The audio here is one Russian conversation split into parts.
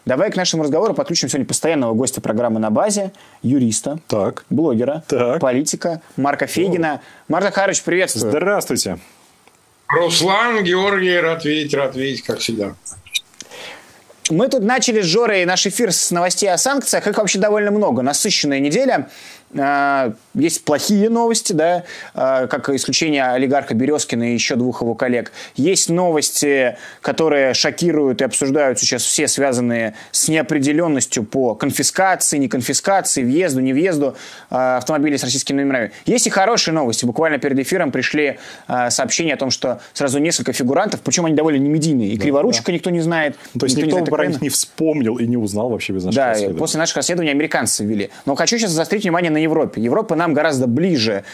Давай к нашему разговору подключим сегодня постоянного гостя программы «На базе», юриста, блогера, политика Марка Фейгина. Марк Захарович, приветствую. Здравствуйте. Руслан, Георгий, рад видеть, как всегда. Мы тут начали с Жорой наш эфир с новостей о санкциях. Их вообще довольно много. Насыщенная неделя. Есть плохие новости, да, как исключение олигарха Березкина и еще двух его коллег. Есть новости, которые шокируют и обсуждают сейчас все, связанные с неопределенностью по конфискации, неконфискации, въезду, невъезду автомобилей с российскими номерами. Есть и хорошие новости. Буквально перед эфиром пришли сообщения о том, что сразу несколько фигурантов, причем они довольно немедийные. И Криворучка никто не знает. То есть никто про них не вспомнил и не узнал вообще без наших расследований. После наших расследований американцы ввели. Но хочу сейчас заострить внимание на Европе. Европа нам гораздо ближе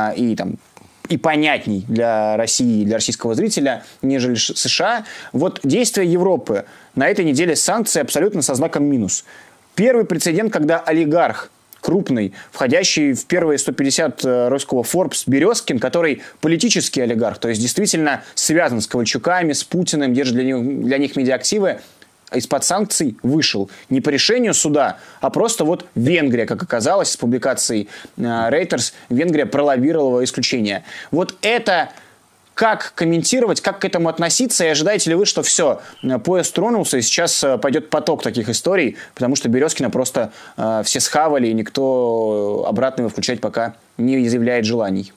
и понятней для России, для российского зрителя, нежели США. Вот действия Европы на этой неделе санкции абсолютно со знаком минус. Первый прецедент, когда олигарх крупный, входящий в первые 150 русского Forbes, Березкин, который политический олигарх, то есть действительно связан с Ковальчуками, с Путиным, держит для них медиаактивы, из-под санкций вышел. Не по решению суда, а просто вот Венгрия, как оказалось, с публикацией Reuters, Венгрия пролоббировала исключение. Вот это как комментировать, как к этому относиться, и ожидаете ли вы, что все, поезд тронулся, и сейчас пойдет поток таких историй, потому что Березкина просто все схавали, и никто обратно его включать пока не изъявляет желаний?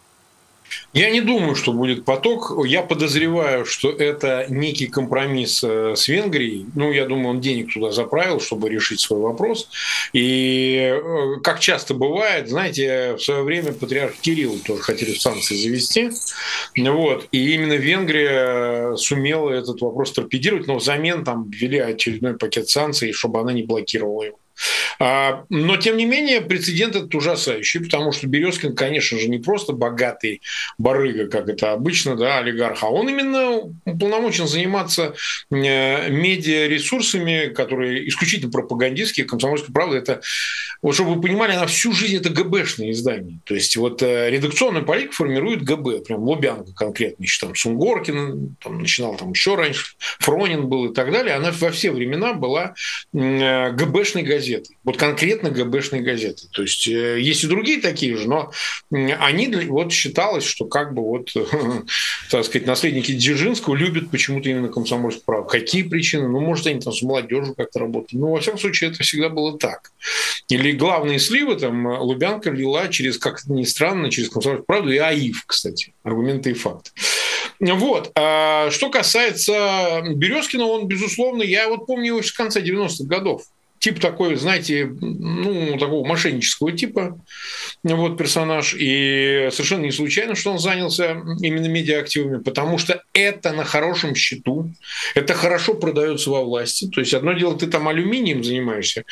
Я не думаю, что будет поток. Я подозреваю, что это некий компромисс с Венгрией. Ну, я думаю, он денег туда заправил, чтобы решить свой вопрос. И, как часто бывает, знаете, в свое время патриарх Кирилл тоже хотели санкции завести. Вот. И именно Венгрия сумела этот вопрос торпедировать, но взамен там ввели очередной пакет санкций, чтобы она не блокировала его. Но, тем не менее, прецедент этот ужасающий, потому что Березкин, конечно же, не просто богатый барыга, как это обычно, да, олигарх, а он именно уполномочен заниматься медиаресурсами, которые исключительно пропагандистские. «Комсомольская правда» — это, вот чтобы вы понимали, она всю жизнь это ГБшное издание. То есть вот редакционную политику формирует ГБ, прям Лубянка конкретно, еще там Сунгоркин, там, начинал там еще раньше, Фронин был и так далее. Она во все времена была ГБшной газетой. Вот конкретно ГБшные газеты. То есть есть и другие такие же, но они вот считалось, что как бы вот, так сказать, наследники Дзержинского любят почему-то именно «Комсомольскую правду». Какие причины? Ну, может, они там с молодежью как-то работают. Ну, во всяком случае, это всегда было так. Или главные сливы там Лубянка лила через, как ни странно, через «Комсомольскую правду» и АИФ, кстати. Аргументы и факты. Вот. А что касается Березкина, он, безусловно, я вот помню его с конца 90-х годов. Тип такой, знаете, ну, такого мошеннического типа, вот персонаж. И совершенно не случайно, что он занялся именно медиаактивами, потому что это на хорошем счету, это хорошо продается во власти. То есть одно дело, ты там алюминием занимаешься,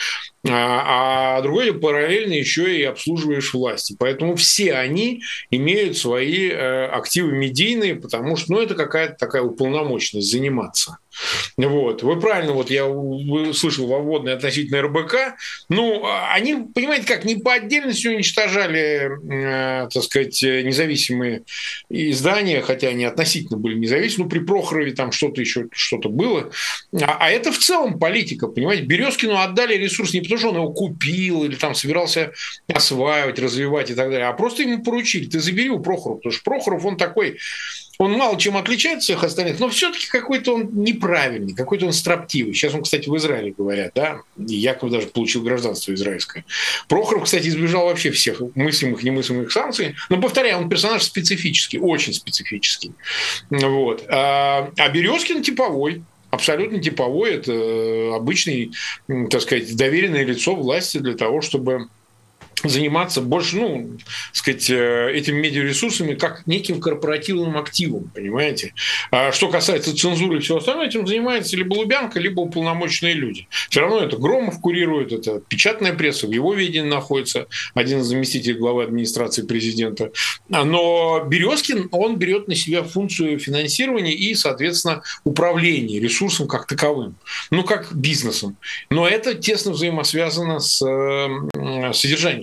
а другое дело, параллельно еще и обслуживаешь власти. Поэтому все они имеют свои активы медийные, потому что, ну, это какая-то такая уполномоченность заниматься. Вот. Вы правильно, вот я слышал во вводной относительно РБК, ну, они, понимаете, как не по отдельности уничтожали, так сказать, независимые издания, хотя они относительно были независимы, ну, при Прохорове там что-то еще, что-то было, а это в целом политика, понимаете, Березкину отдали ресурс не потому, что он его купил или там собирался осваивать, развивать и так далее, а просто ему поручили, ты забери у Прохорова, потому что Прохоров, он такой... Он мало чем отличается от всех остальных, но все-таки какой-то он неправильный, какой-то он строптивый. Сейчас он, кстати, в Израиле, говорят, да, и якобы даже получил гражданство израильское. Прохоров, кстати, избежал вообще всех мыслимых, немыслимых санкций. Но, повторяю, он персонаж специфический, очень специфический. Вот. А Березкин типовой. Абсолютно типовой. Это обычный, так сказать, доверенное лицо власти для того, чтобы заниматься больше, ну, так сказать, этими медиаресурсами как неким корпоративным активом, понимаете? А что касается цензуры и всего остального, этим занимается либо Лубянка, либо уполномоченные люди. Все равно это Громов курирует, это печатная пресса, в его ведении находится один из заместителей главы администрации президента. Но Березкин, он берет на себя функцию финансирования и, соответственно, управления ресурсом как таковым, ну, как бизнесом. Но это тесно взаимосвязано с содержанием,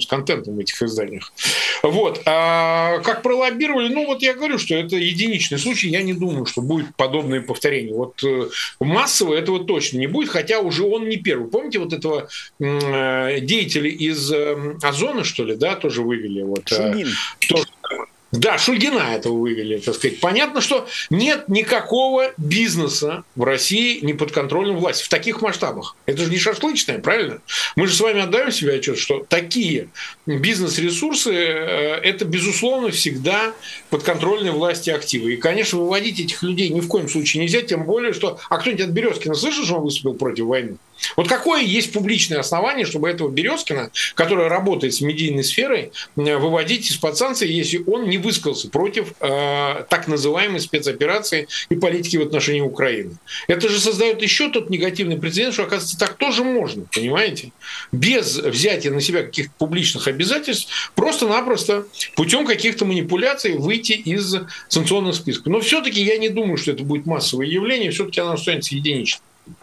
контентом в этих изданиях. Вот. А как пролоббировали, ну вот я говорю, что это единичный случай, я не думаю, что будет подобное повторение. Вот массово этого точно не будет, хотя уже он не первый. Помните вот этого деятеля из Озона, что ли, да, тоже вывели? Вот, Шульгин. Да, Шульгина этого вывели, так сказать. Понятно, что нет никакого бизнеса в России неподконтрольной власти в таких масштабах. Это же не шашлычное, правильно? Мы же с вами отдаем себе отчет, что такие бизнес-ресурсы – это, безусловно, всегда подконтрольной власти активы. И, конечно, выводить этих людей ни в коем случае нельзя, тем более, что… А кто-нибудь от Березкина слышал, что он выступил против войны? Вот какое есть публичное основание, чтобы этого Березкина, который работает с медийной сферой, выводить из-под санкций, если он не высказался против так называемой спецоперации и политики в отношении Украины? Это же создает еще тот негативный прецедент, что, оказывается, так тоже можно, понимаете? Без взятия на себя каких-то публичных обязательств, просто-напросто путем каких-то манипуляций выйти из санкционных списков. Но все-таки я не думаю, что это будет массовое явление, все-таки оно останется единичным.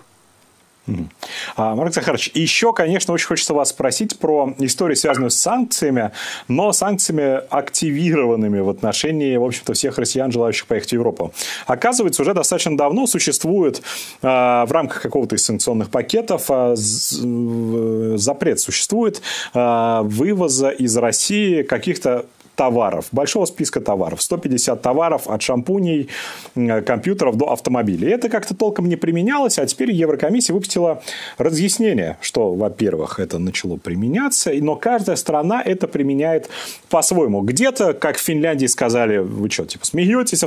Марк Захарович, еще, конечно, очень хочется вас спросить про историю, связанную с санкциями, но санкциями активированными в отношении, в общем-то, всех россиян, желающих поехать в Европу. Оказывается, уже достаточно давно существует в рамках какого-то из санкционных пакетов запрет существует вывоза из России каких-то товаров, большого списка товаров, 150 товаров от шампуней, компьютеров до автомобилей. Это как-то толком не применялось, а теперь Еврокомиссия выпустила разъяснение, что, во-первых, это начало применяться, но каждая страна это применяет по-своему. Где-то, как в Финляндии сказали, вы что, типа смеетесь,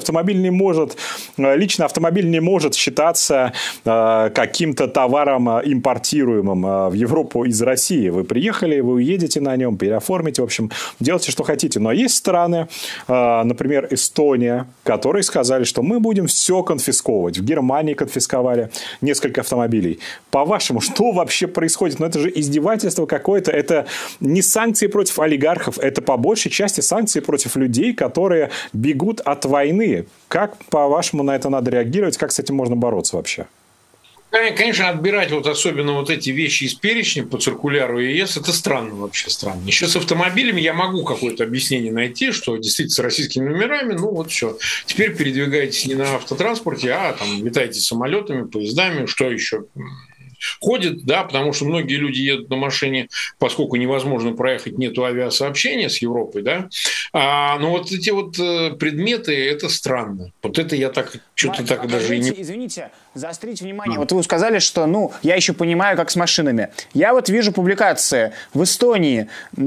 лично автомобиль не может считаться каким-то товаром импортируемым в Европу из России. Вы приехали, вы уедете на нем, переоформите, в общем, делайте, что хотите. Но есть страны, например, Эстония, которые сказали, что мы будем все конфисковывать. В Германии конфисковали несколько автомобилей. По-вашему, что вообще происходит? Ну, это же издевательство какое-то. Это не санкции против олигархов, это по большей части санкции против людей, которые бегут от войны. Как, по-вашему, на это надо реагировать? Как с этим можно бороться вообще? Конечно, отбирать вот особенно вот эти вещи из перечня по циркуляру ЕС, это странно вообще, странно. Еще с автомобилями я могу какое-то объяснение найти, что действительно с российскими номерами, ну вот все. Теперь передвигаетесь не на автотранспорте, а там летаете самолетами, поездами, что еще ходит, да, потому что многие люди едут на машине, поскольку невозможно проехать, нету авиасообщения с Европой, да. Но вот эти вот предметы, это странно. Вот это я так что-то так даже и не... Извините, заострите внимание. Вот вы сказали, что, ну, я еще понимаю, как с машинами. Я вот вижу публикации в Эстонии,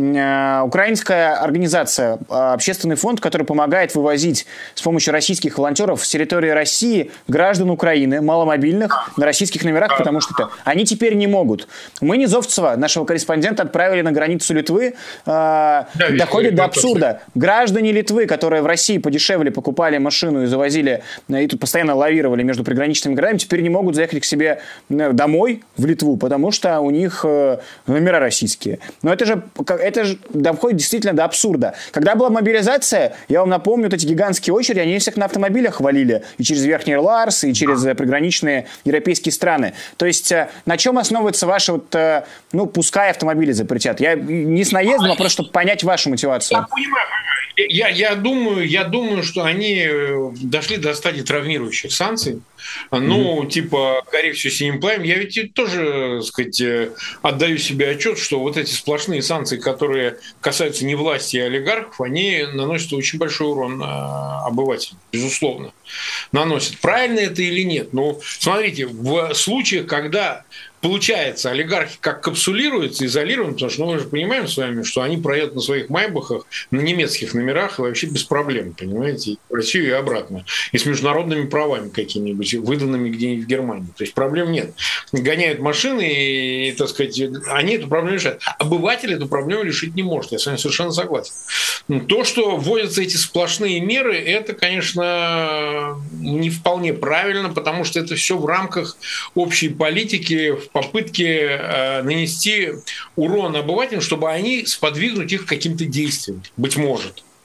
украинская организация, общественный фонд, который помогает вывозить с помощью российских волонтеров с территории России граждан Украины, маломобильных, на российских номерах, потому что они теперь не могут. Мы Низовцева, нашего корреспондента, отправили на границу Литвы. Доходит до абсурда. Граждане Литвы, которые в России подешевле покупали машину и завозили, и тут постоянно лавировали между приграничными городами, теперь не могут заехать к себе домой в Литву, потому что у них номера российские. Но это же доходит действительно до абсурда. Когда была мобилизация, я вам напомню, вот эти гигантские очереди, они всех на автомобилях валили. И через Верхний Ларс, и через приграничные европейские страны. То есть на чем основывается ваша вот, ну, пускай автомобили запретят? Я не с наездом, а просто чтобы понять вашу мотивацию. Я понимаю. Я думаю, что они дошли до стадии травмирующих санкций. Ну, типа, гори все синим пламенем. Я ведь тоже, так сказать, отдаю себе отчет, что вот эти сплошные санкции, которые касаются не власти, а олигархов, они наносят очень большой урон обывателям, безусловно. Наносят. Правильно это или нет? Ну, смотрите, в случаях, когда получается, олигархи как капсулируются, изолируются, потому что, ну, мы же понимаем с вами, что они проедут на своих майбахах, на немецких номерах и вообще без проблем, понимаете, в Россию и обратно. И с международными правами какими-нибудь, выданными где-нибудь в Германии. То есть проблем нет. Гоняют машины и, так сказать, они эту проблему решают. Обыватель эту проблему решить не может. Я с вами совершенно согласен. То, что вводятся эти сплошные меры, это, конечно, не вполне правильно, потому что это все в рамках общей политики, в попытке нанести урон обывателям, чтобы они сподвигнуть их к каким-то действиям, быть может.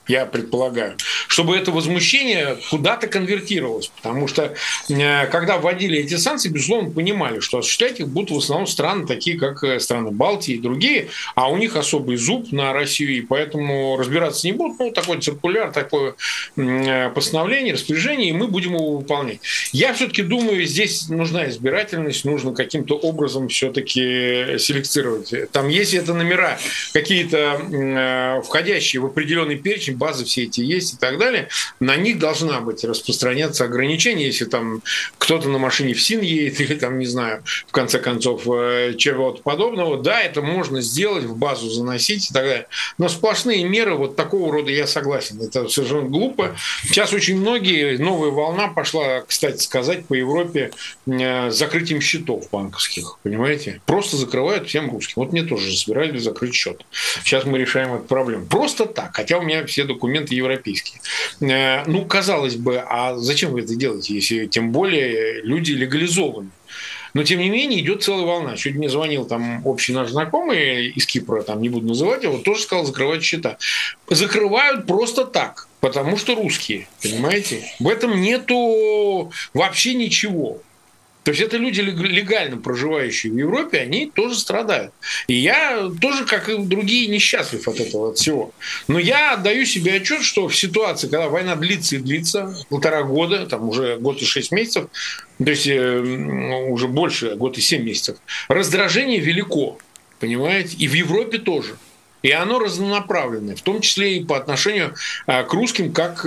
я предполагаю, чтобы это возмущение куда-то конвертировалось. Потому что, когда вводили эти санкции, безусловно, понимали, что осуществлять их будут в основном страны, такие как страны Балтии и другие, а у них особый зуб на Россию, и поэтому разбираться не будут. Ну, такой циркуляр, такое постановление, распоряжение, и мы будем его выполнять. Я все-таки думаю, здесь нужна избирательность, нужно каким-то образом все-таки селекцировать. Там, если это номера какие-то входящие в определенный перечень, базы все эти есть и так далее, на них должна быть распространяться ограничение, если там кто-то на машине в СИН едет или там, не знаю, в конце концов, чего-то подобного, да, это можно сделать, в базу заносить и так далее. Но сплошные меры вот такого рода, я согласен, это совершенно глупо. Сейчас очень многие, новая волна пошла, кстати сказать, по Европе с закрытием счетов банковских, понимаете? Просто закрывают всем русским. Вот мне тоже собирались закрыть счет. Сейчас мы решаем эту проблему. Просто так, хотя у меня все документы европейские. Ну, казалось бы, а зачем вы это делаете, если тем более люди легализованы? Но, тем не менее, идет целая волна. Чуть мне звонил там общий наш знакомый из Кипра, там не буду называть его, тоже сказал закрывать счета. Закрывают просто так, потому что русские, понимаете? В этом нету вообще ничего. То есть это люди, легально проживающие в Европе, они тоже страдают. И я тоже, как и другие, несчастлив от этого от всего. Но я отдаю себе отчет, что в ситуации, когда война длится и длится, 1,5 года, там уже год и 6 месяцев, то есть уже больше, год и 7 месяцев, раздражение велико, понимаете? И в Европе тоже. И оно разнонаправленное, в том числе и по отношению к русским, как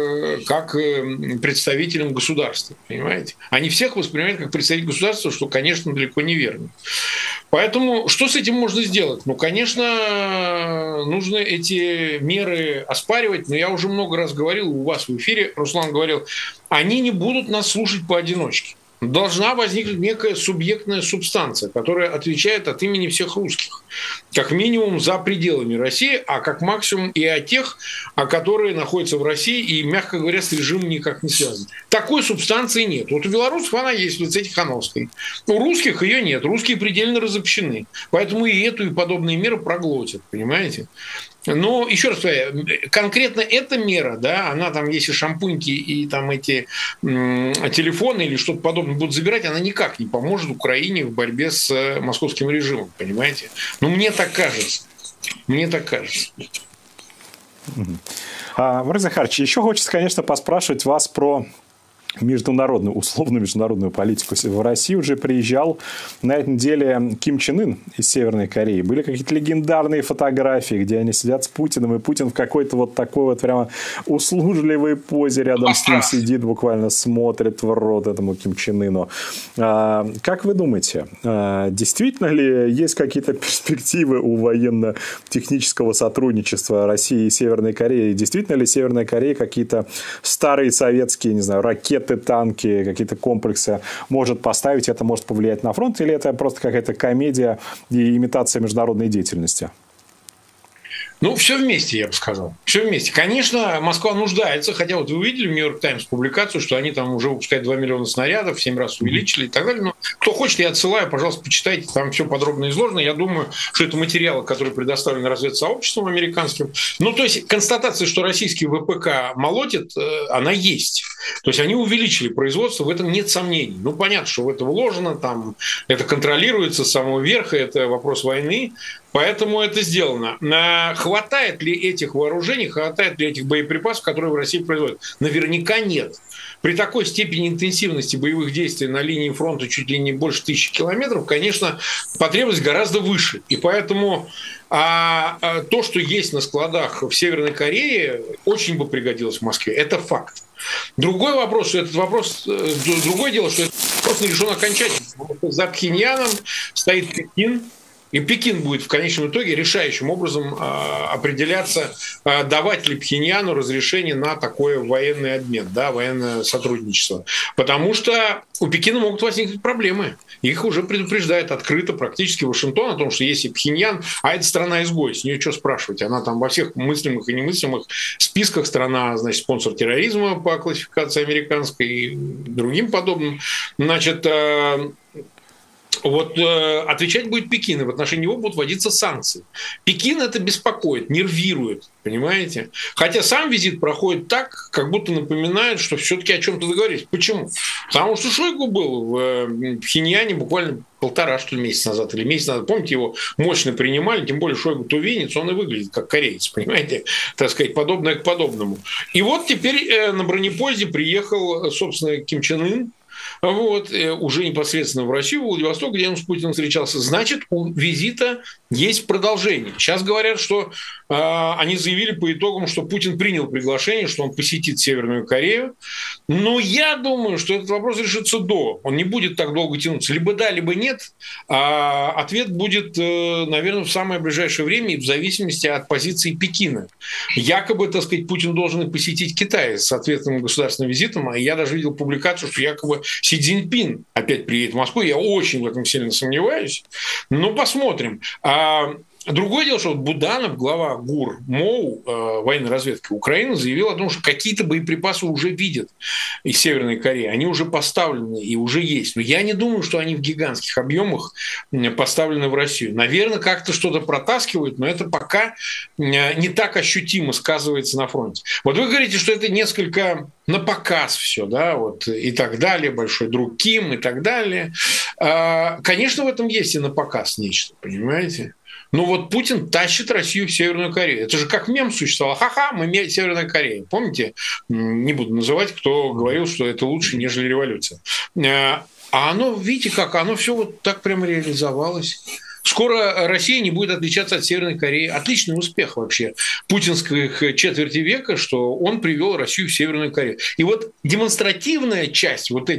представителям государства, понимаете? Они всех воспринимают как представителей государства, что, конечно, далеко не верно. Поэтому что с этим можно сделать? Ну, конечно, нужно эти меры оспаривать, но я уже много раз говорил, у вас в эфире, Руслан говорил, они не будут нас слушать поодиночке. Должна возникнуть некая субъектная субстанция, которая отвечает от имени всех русских. Как минимум за пределами России, а как максимум и о тех, которые находятся в России и, мягко говоря, с режимом никак не связаны. Такой субстанции нет. Вот у белорусов она есть в лице Тихановской. У русских ее нет. Русские предельно разобщены. Поэтому и эту, и подобные меры проглотят. Понимаете? Но, еще раз говорю, конкретно эта мера, да, она там, если шампуньки и там эти телефоны или что-то подобное будут забирать, она никак не поможет Украине в борьбе с московским режимом, понимаете? Ну, мне так кажется. Мне так кажется. Марк Захарович, еще хочется, конечно, поспрашивать вас про международную, условно-международную политику. В Россию уже приезжал на этой неделе Ким Чен Ын из Северной Кореи. Были какие-то легендарные фотографии, где они сидят с Путиным, и Путин в какой-то вот такой вот прямо услужливой позе рядом с ним сидит, буквально смотрит в рот этому Ким Чен Ыну. Как вы думаете, действительно ли есть какие-то перспективы у военно-технического сотрудничества России и Северной Кореи? Действительно ли Северная Корея какие-то старые советские, не знаю, ракеты, танки, какие-то комплексы может поставить, это может повлиять на фронт, или это просто какая-то комедия и имитация международной деятельности? Ну, все вместе, я бы сказал. Все вместе. Конечно, Москва нуждается, хотя вот вы увидели в «Нью-Йорк Таймс» публикацию, что они там уже выпускают 2 миллиона снарядов, в 7 раз увеличили и так далее. Но кто хочет, я отсылаю, пожалуйста, почитайте, там все подробно изложено. Я думаю, что это материалы, которые предоставлены разведсообществом американским. Ну, то есть констатация, что российский ВПК молотит, она есть. То есть они увеличили производство, в этом нет сомнений. Ну, понятно, что в это вложено, там это контролируется с самого верха, это вопрос войны. Поэтому это сделано. Хватает ли этих вооружений, хватает ли этих боеприпасов, которые в России производят? Наверняка нет. При такой степени интенсивности боевых действий на линии фронта чуть ли не больше 1000 километров, конечно, потребность гораздо выше. И поэтому то, что есть на складах в Северной Корее, очень бы пригодилось в Москве. Это факт. Другой вопрос, что этот вопрос, другое дело, что этот вопрос не решен окончательно. За Пхеньяном стоит Пекин. И Пекин будет в конечном итоге решающим образом определяться, давать ли Пхеньяну разрешение на такое военный обмен, да, военное сотрудничество. Потому что у Пекина могут возникнуть проблемы. Их уже предупреждает открыто практически Вашингтон о том, что если Пхеньян, а это страна-изгой, с нее что спрашивать? Она там во всех мыслимых и немыслимых списках страна, значит, спонсор терроризма по классификации американской и другим подобным. Значит, Вот отвечать будет Пекин, и в отношении него будут вводиться санкции. Пекин это беспокоит, нервирует, понимаете? Хотя сам визит проходит так, как будто напоминает, что все-таки о чем-то договорились. Почему? Потому что Шойгу был в Пхеньяне буквально что ли, месяца назад или месяц назад. Помните, его мощно принимали, тем более Шойгу тувинец, он и выглядит как кореец, понимаете? Так сказать, подобное к подобному. И вот теперь на бронепоезде приехал, собственно, Ким Чен Ын, вот, уже непосредственно в Россию, в Владивосток, где он с Путиным встречался. Значит, у визита есть продолжение. Сейчас говорят, что они заявили по итогам, что Путин принял приглашение, что он посетит Северную Корею. Но я думаю, что этот вопрос решится до. Он не будет так долго тянуться. Либо да, либо нет. Ответ будет, наверное, в самое ближайшее время, в зависимости от позиции Пекина. Якобы, так сказать, Путин должен посетить Китай с ответным государственным визитом. А я даже видел публикацию, что якобы Си Цзиньпин опять приедет в Москву. Я очень в этом сильно сомневаюсь. Но посмотрим. Другое дело, что вот Буданов, глава ГУР МОУ, военной разведки Украины, заявил о том, что какие-то боеприпасы уже видят из Северной Кореи. Они уже поставлены и уже есть. Но я не думаю, что они в гигантских объемах поставлены в Россию. Наверное, как-то что-то протаскивают, но это пока не так ощутимо сказывается на фронте. Вот вы говорите, что это несколько на показ все, да, вот и так далее, большой друг Ким и так далее. Конечно, в этом есть и на показ нечто, понимаете? Но вот Путин тащит Россию в Северную Корею. Это же как мем существовал. Ха-ха, мы Северная Корея. Помните? Не буду называть, кто говорил, что это лучше, нежели революция. А оно, видите, как оно все вот так прямо реализовалось. Скоро Россия не будет отличаться от Северной Кореи. Отличный успех вообще путинских четверти века, что он привел Россию в Северную Корею. И вот демонстративная часть вот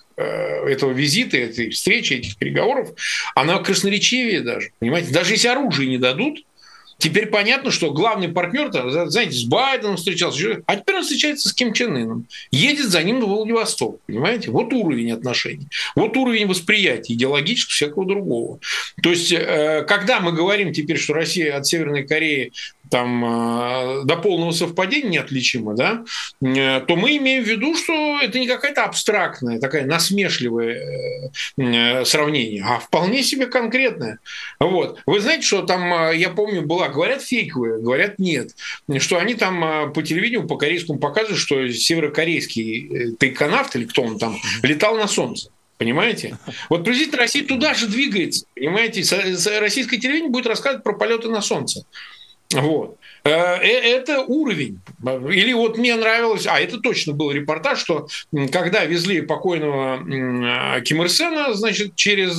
этого визита, этой встречи, этих переговоров, она красноречивее даже. Понимаете? Даже если оружие не дадут, теперь понятно, что главный партнер, знаете, с Байденом встречался, а теперь он встречается с Ким Чен Ыном, едет за ним в Владивосток, понимаете? Вот уровень отношений, вот уровень восприятия идеологического, всякого другого. То есть, когда мы говорим теперь, что Россия от Северной Кореи там до полного совпадения неотличимо, да, то мы имеем в виду, что это не какая-то абстрактная, такая насмешливое сравнение, а вполне себе конкретное. Вот. Вы знаете, что там, я помню, была, говорят, фейковые, говорят, нет, что они там по телевидению, по корейскому показывают, что северокорейский тайконавт, или кто он там, летал на Солнце. Понимаете? Вот президент России туда же двигается. Понимаете? Российское телевидение будет рассказывать про полеты на Солнце. Вот. Это уровень. Или вот мне нравилось, это точно был репортаж, что когда везли покойного Ким Ир Сена, значит, через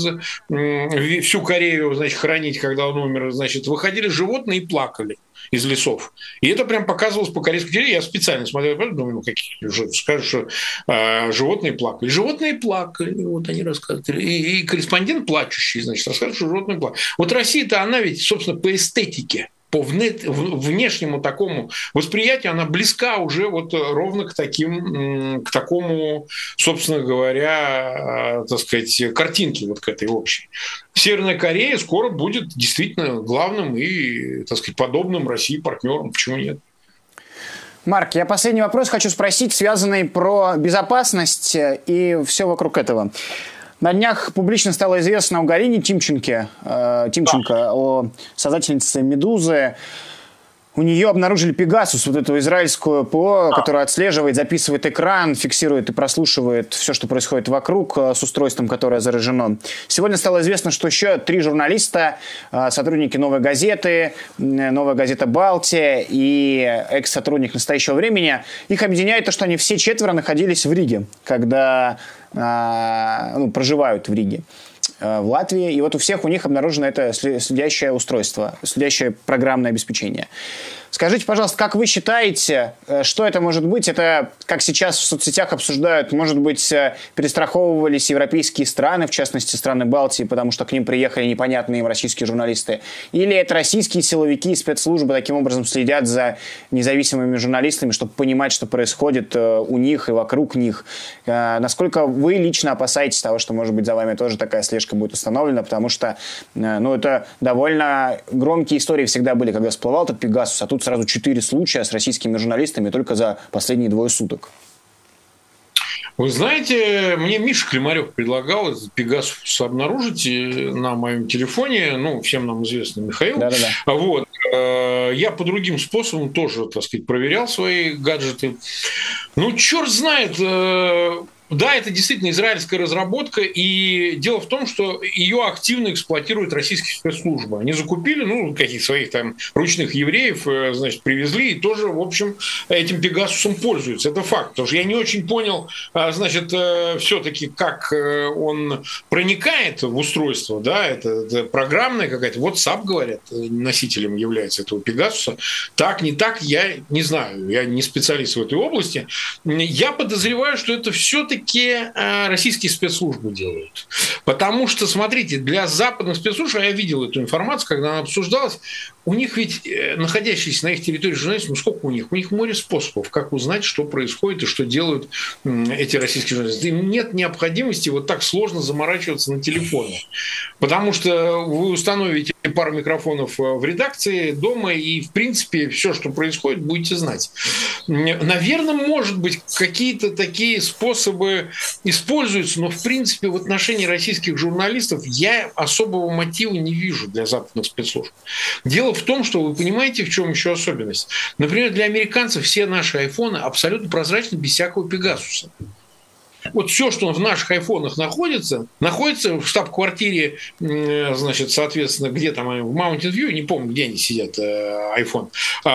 всю Корею, значит, хоронить, когда он умер, значит, выходили животные и плакали из лесов. И это прям показывалось по корейскому телевидению. Я специально смотрел, думаю, какие же скажут, что животные плакали. Животные плакали, вот они рассказывали. И корреспондент плачущий, значит, рассказывает, что животные плакали. Вот Россия-то, она ведь, собственно, по эстетике, по внешнему такому восприятию, она близка уже вот ровно к такому, собственно говоря, так сказать, картинке вот к этой общей. Северная Корея скоро будет действительно главным и, так сказать, подобным России партнером. Почему нет? Марк, я последний вопрос хочу спросить, связанный про безопасность и все вокруг этого. На днях публично стало известно о Галине Тимченко, о создательнице «Медузы». У нее обнаружили Пегасус, вот эту израильскую ПО, которая отслеживает, записывает экран, фиксирует и прослушивает все, что происходит вокруг, с устройством, которое заражено. Сегодня стало известно, что еще 3 журналиста, сотрудники «Новой газеты», «Новая газета Балтия» и экс-сотрудник «Настоящего времени», их объединяет то, что они все 4 находились в Риге, когда проживают в Риге, в Латвии. И вот у всех у них обнаружено это следящее устройство, следящее программное обеспечение. Скажите, пожалуйста, как вы считаете, что это может быть? Это, как сейчас в соцсетях обсуждают, может быть, перестраховывались европейские страны, в частности, страны Балтии, потому что к ним приехали непонятные им российские журналисты? Или это российские силовики и спецслужбы таким образом следят за независимыми журналистами, чтобы понимать, что происходит у них и вокруг них? Насколько вы лично опасаетесь того, что, может быть, за вами тоже такая слежка будет установлена? Потому что, это довольно громкие истории всегда были, когда всплывал этот Пегасус, а тут сразу 4 случая с российскими журналистами только за последние 2 суток. Вы знаете, мне Миша Климарев предлагал этот Пегасус обнаружить на моем телефоне, ну, всем нам известно, Михаил. Да-да-да. Вот. Я по другим способам тоже, так сказать, проверял свои гаджеты. Ну, черт знает. Да, это действительно израильская разработка, и дело в том, что ее активно эксплуатируют российские спецслужбы. Они закупили, ну, каких-то своих там ручных евреев, значит, привезли, и тоже, в общем, этим Пегасусом пользуются. Это факт, потому что я не очень понял, значит, все-таки, как он проникает в устройство, да, это программная какая-то, WhatsApp, говорят, носителем является этого Пегасуса. Так, не так, я не знаю, я не специалист в этой области. Я подозреваю, что это все-таки российские спецслужбы делают. Потому что, смотрите, для западных спецслужб, я видел эту информацию, когда она обсуждалась, у них ведь, находящиеся на их территории журналисты, ну сколько у них? У них море способов, как узнать, что происходит и что делают эти российские журналисты. Им нет необходимости вот так сложно заморачиваться на телефоне. Потому что вы установите пару микрофонов в редакции дома, и, в принципе, все, что происходит, будете знать. Наверное, может быть, какие-то такие способы используются, но, в принципе, в отношении российских журналистов я особого мотива не вижу для западных спецслужб. Дело в том, что вы понимаете, в чем еще особенность. Например, для американцев все наши айфоны абсолютно прозрачны, без всякого Пегасуса. Вот все, что в наших айфонах находится в штаб-квартире, значит, соответственно, где там, в Mountain View, не помню, где они сидят, iPhone,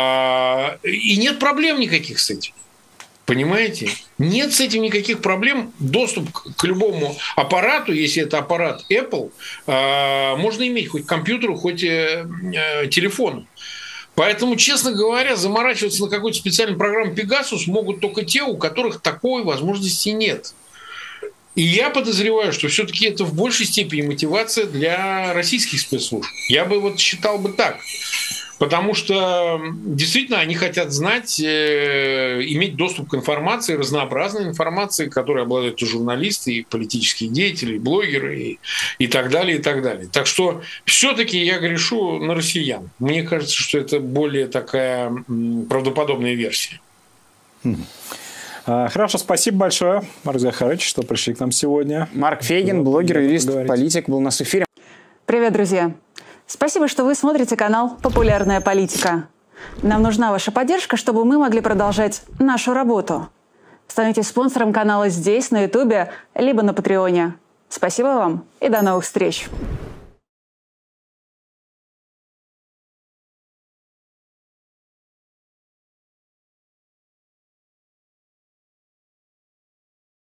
и нет проблем никаких с этим. Понимаете? Нет с этим никаких проблем. Доступ к любому аппарату, если это аппарат Apple, можно иметь хоть к компьютеру, хоть телефону. Поэтому, честно говоря, заморачиваться на какую-то специальную программу Pegasus могут только те, у которых такой возможности нет. И я подозреваю, что все-таки это в большей степени мотивация для российских спецслужб. Я бы вот считал бы так. Потому что действительно они хотят знать, иметь доступ к информации, разнообразной информации, которой обладают и журналисты, и политические деятели, и блогеры, и так далее, и так далее. Так что все-таки я грешу на россиян. Мне кажется, что это более такая правдоподобная версия. Хорошо, спасибо большое, Марк Захарович, что пришли к нам сегодня. Марк Фейгин, блогер, юрист, политик, был у нас в эфире. Привет, друзья! Спасибо, что вы смотрите канал «Популярная политика». Нам нужна ваша поддержка, чтобы мы могли продолжать нашу работу. Становитесь спонсором канала здесь, на Ютубе, либо на Патреоне. Спасибо вам и до новых встреч!